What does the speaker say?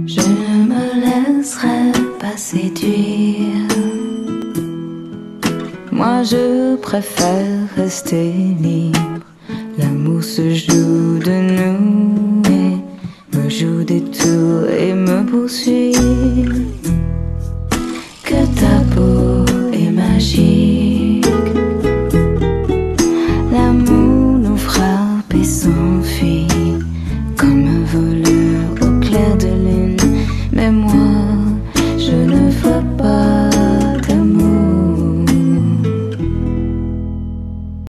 Je ne me laisserai pas séduire. Moi je préfère rester libre. L'amour se joue de nous et me joue des tours et me poursuit.